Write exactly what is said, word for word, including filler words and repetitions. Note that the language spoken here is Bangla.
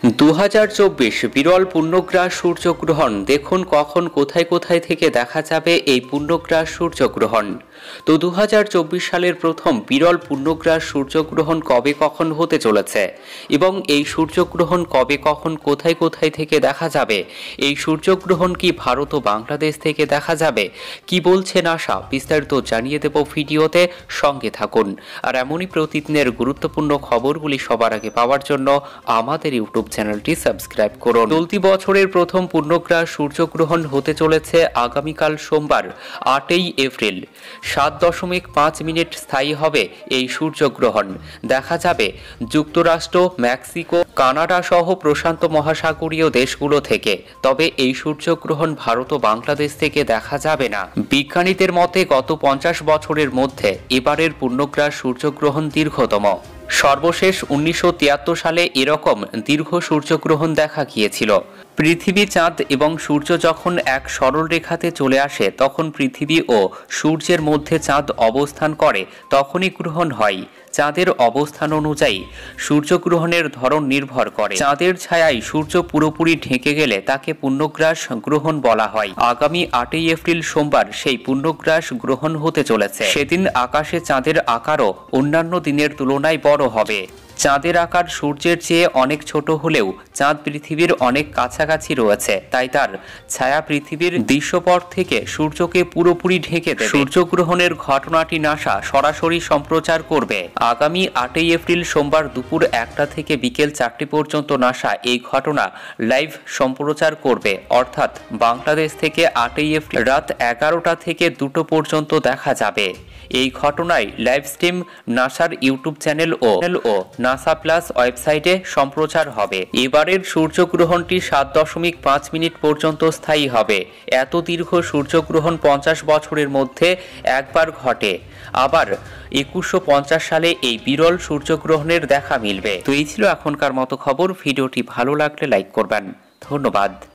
দু হাজার চব্বিশ বিরল পূর্ণগ্রাস সূর্যগ্রহণ দেখুন কখন কোথায় কোথায় থেকে দেখা যাবে এই পূর্ণগ্রাস সূর্যগ্রহণ। তো দু হাজার চব্বিশ সালের প্রথম বিরল পূর্ণগ্রাস সূর্যগ্রহণ কবে কখন হতে চলেছে এবং এই সূর্যগ্রহণ কবে কখন কোথায় কোথায় থেকে দেখা যাবে, এই সূর্যগ্রহণ কি ভারত ও বাংলাদেশ থেকে দেখা যাবে, কি বলছে নাসা, বিস্তারিত জানিয়ে দেব ভিডিওতে, সঙ্গে থাকুন। আর এমনই প্রতিদিনের গুরুত্বপূর্ণ খবরগুলি সবার আগে পাওয়ার জন্য আমাদের ইউটিউব চ্যানেলটি সাবস্ক্রাইব করুন। চলতি বছরের প্রথম পূর্ণগ্রাস সূর্যগ্রহণ হতে চলেছে আগামীকাল সোমবার আটই এপ্রিল। সাত দশমিক পাঁচ মিনিট স্থায়ী হবে এই সূর্যগ্রহণ। দেখা যাবে যুক্তরাষ্ট্র, মেক্সিকো, কানাডা সহ প্রশান্ত মহাসাগরীয় দেশগুলো থেকে। তবে এই সূর্যগ্রহণ ভারত ও বাংলাদেশ থেকে দেখা যাবে না। বিজ্ঞানীদের মতে গত পঞ্চাশ বছরের মধ্যে এবারের পূর্ণগ্রাস সূর্যগ্রহণ দীর্ঘতম। সর্বশেষ উনিশশো তিয়াত্তর সালে এরকম দীর্ঘ সূর্যগ্রহণ দেখা গিয়েছিল। পৃথিবী, চাঁদ এবং সূর্য যখন এক সরল রেখাতে চলে আসে তখন পৃথিবী ও সূর্যের মধ্যে চাঁদ অবস্থান করে, তখনই গ্রহণ হয়। চাঁদের অবস্থান অনুযায়ী সূর্যগ্রহণের ধরন নির্ভর করে। চাঁদের ছায়ায় সূর্য পুরোপুরি ঢেকে গেলে তাকে পূর্ণগ্রাস গ্রহণ বলা হয়। আগামী আটই এপ্রিল সোমবার সেই পূর্ণগ্রাস গ্রহণ হতে চলেছে। সেদিন আকাশে চাঁদের আকারও অন্যান্য দিনের তুলনায় বড় হবে। চাঁদের আকার সূর্যের চেয়ে অনেক ছোট হলেও চাঁদ পৃথিবীর অনেক কাছাকাছি রয়েছে, তাই তার ছায়া পৃথিবীর দৃশ্যপট থেকে সূর্যকে পুরোপুরি ঢেকে দেবে। সূর্যগ্রহণের ঘটনাটি নাসা সরাসরি সম্প্রচার করবে। আগামী আটই এপ্রিল সোমবার দুপুর একটা থেকে বিকেল চারটি পর্যন্ত নাসা এই ঘটনা লাইভ সম্প্রচার করবে, অর্থাৎ বাংলাদেশ থেকে আটই এপ্রিল রাত এগারোটা থেকে দুটো পর্যন্ত দেখা যাবে। এই ঘটনায় লাইভ স্ট্রিম নাসার ইউটিউব চ্যানেল ও ও নাসা প্লাস ওয়েবসাইটে সম্প্রচার হবে। এবারের সূর্যগ্রহণটি সাত দশমিক পাঁচ মিনিট পর্যন্ত স্থায়ী হবে। এত দীর্ঘ সূর্যগ্রহণ পঞ্চাশ বছরের মধ্যে একবার ঘটে। আবার একুশশো পঞ্চাশ সালে এই বিরল সূর্যগ্রহণের দেখা মিলবে। তো এই ছিল এখনকার মতো খবর। ভিডিওটি ভালো লাগলে লাইক করবেন। ধন্যবাদ।